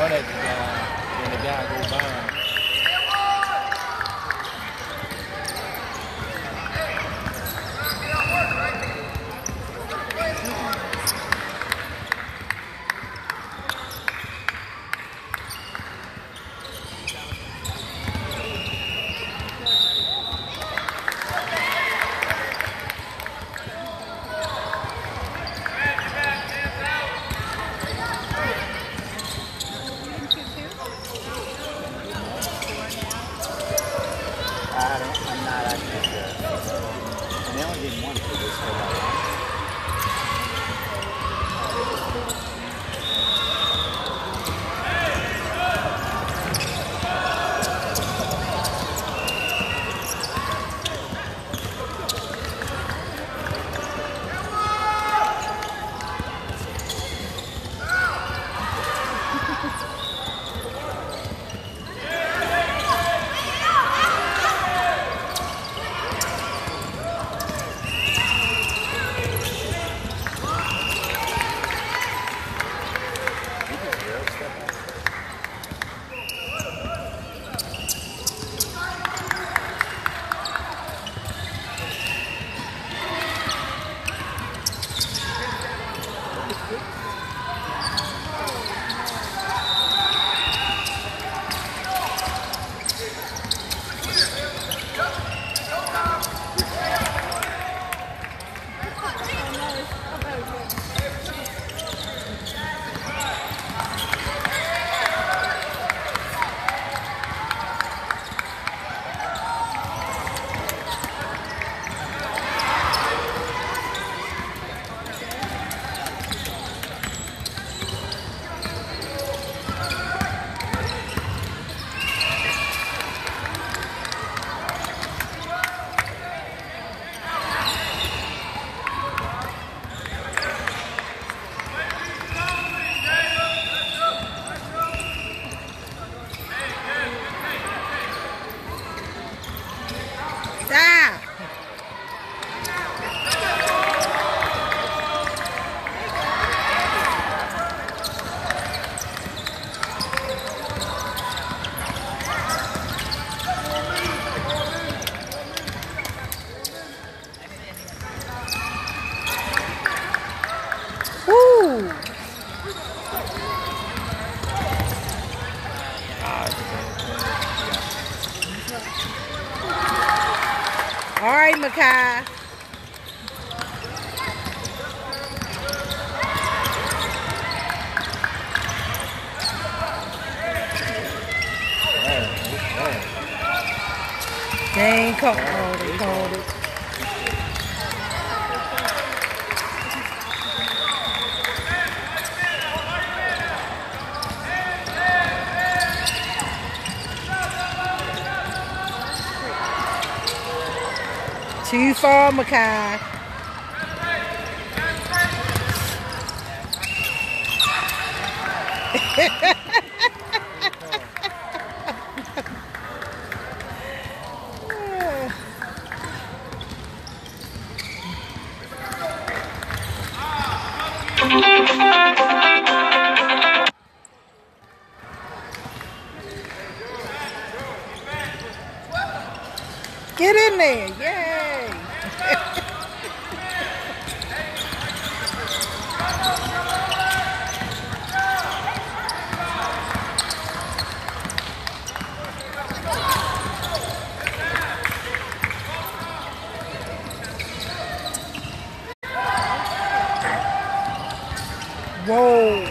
run at the guy, and the guy goes by. I'm not actually sure. And they only did one for this whole All right, Mekhi. They ain't called it. They called it. Too far, Mekhi. Get in there, yay! Whoa!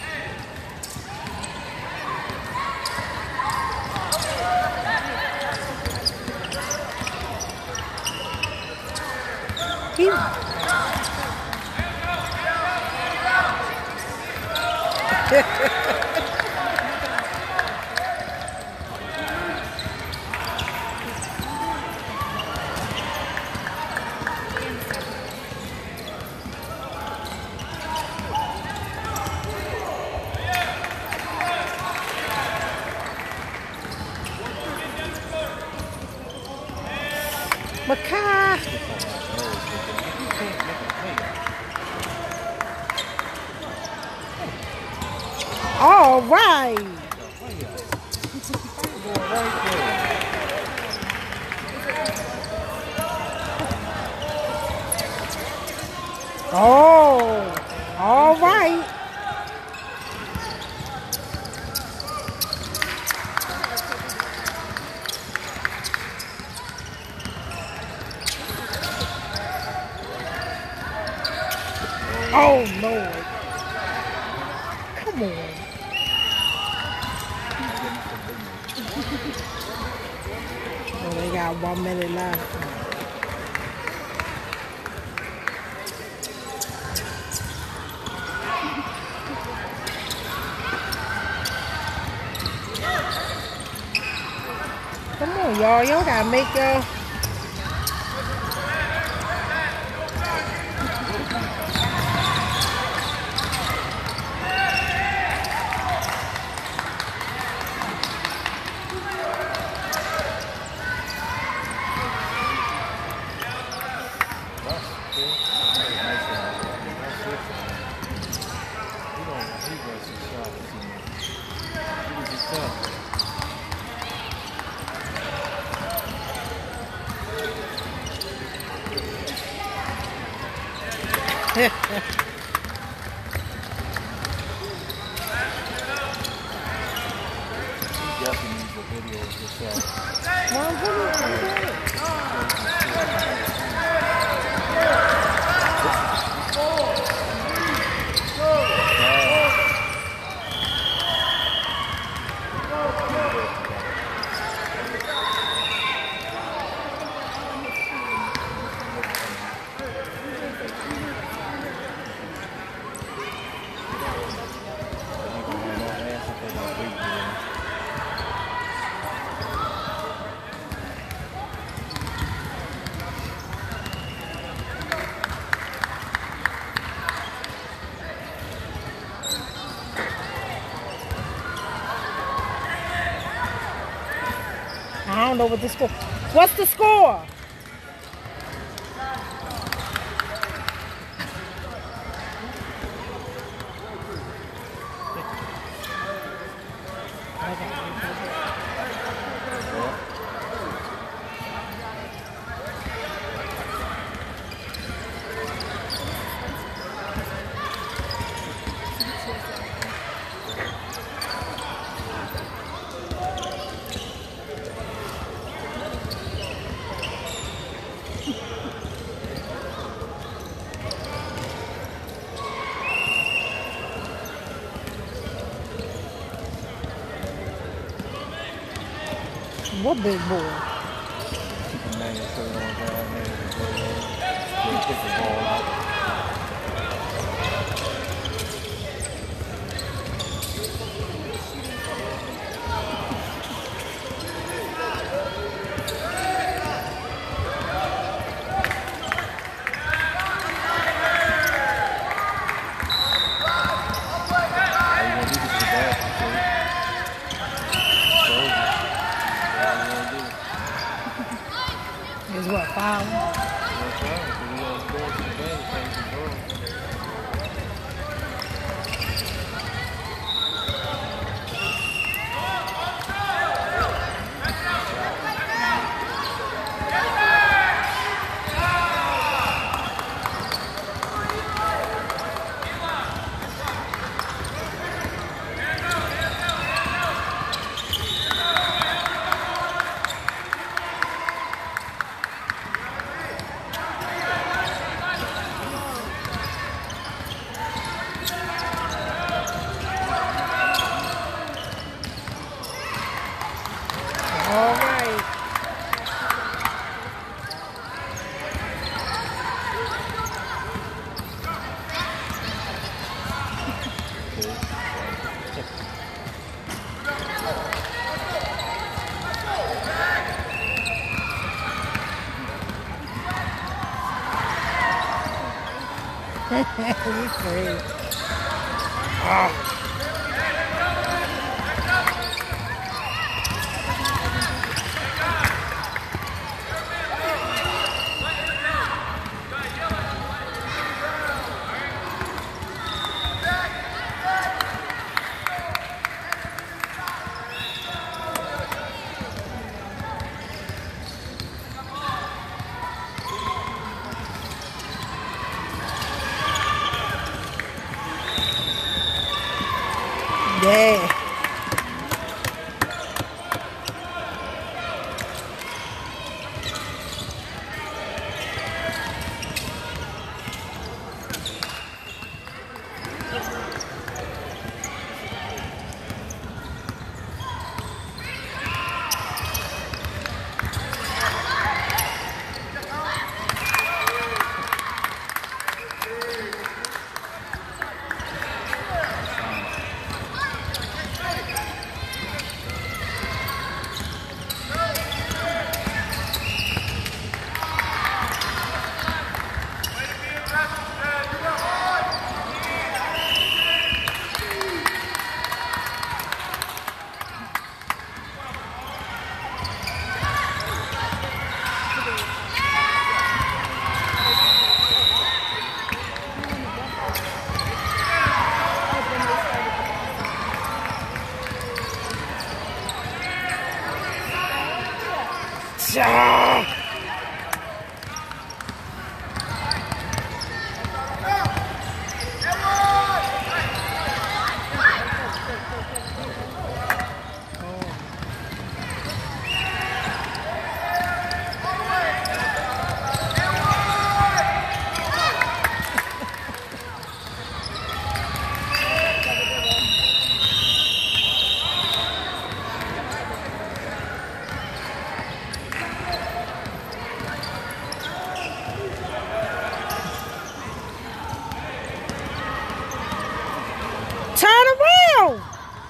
Mekhi. All right. Oh, all right. Oh, Lord. Come on. Oh, they got 1 minute left. Come on, y'all. Y'all gotta make y'all. Definitely needs a video of yourself. I don't know what the score. What's the score? What big boy? Man, it's still on that man. Just kick the ball out. Is what, 5? All right. He's great. Oh. Yeah. Turn around.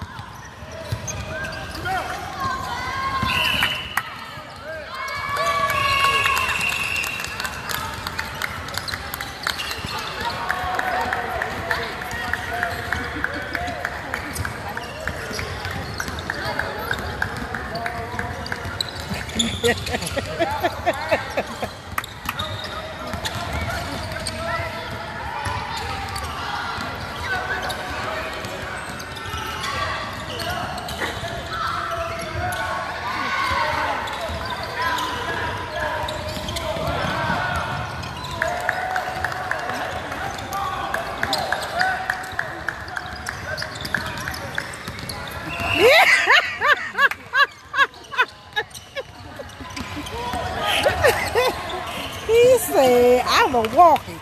He said, I'm a walking.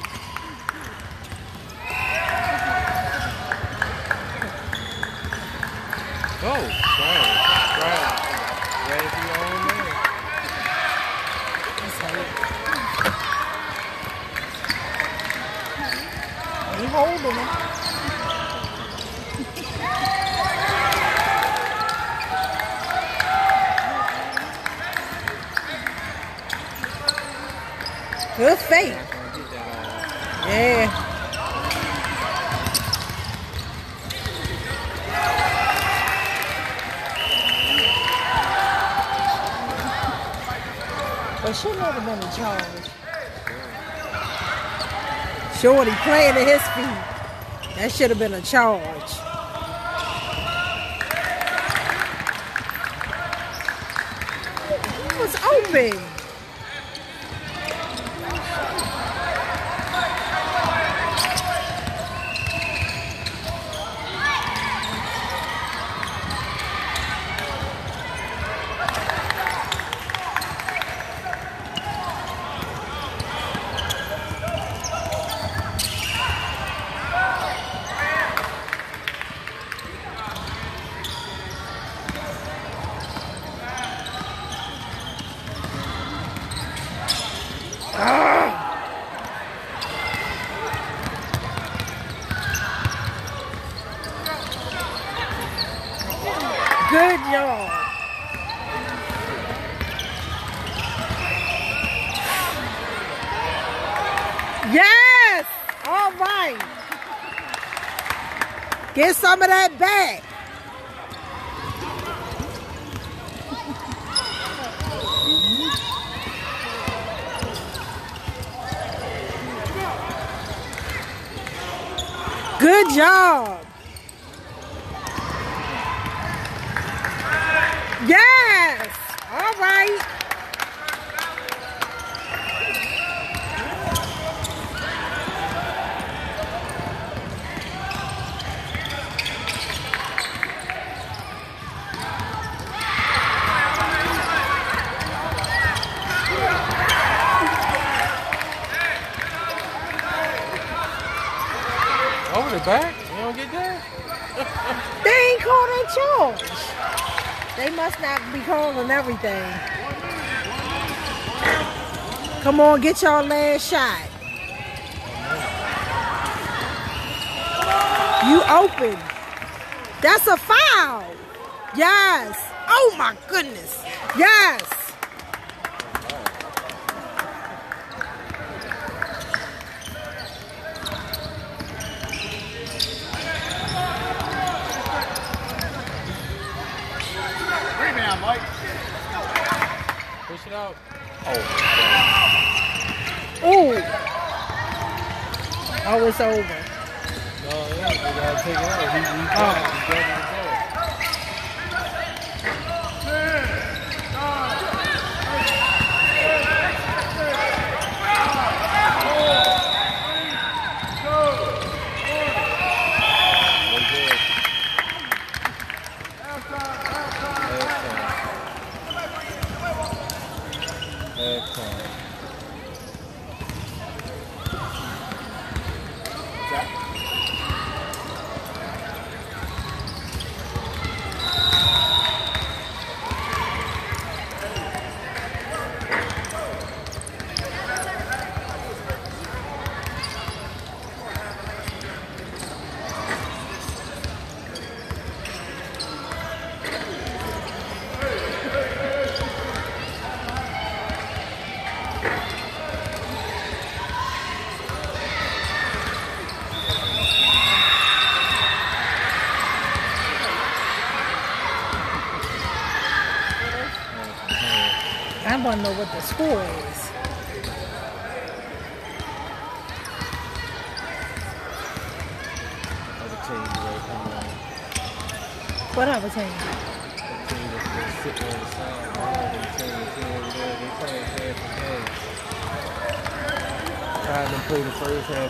Go. Try. Ready for your own man. He holding him. Good fake. Yeah. But she never been in charge. Shorty playing at his feet. That should have been a charge. It was open. Good job. Yes. All right. Get some of that back. Good job. Yes. All right. back? You don't get that? They ain't called that charge. They must not be calling everything. Come on, get your last shot. You open. That's a foul. Yes. Oh my goodness. Yes. Rebound, Mike. Push it out. Ooh. Oh, it's over. No, yeah, they gotta take it out. He got it. I want to know what the score is. What other team? Trying to play the first half.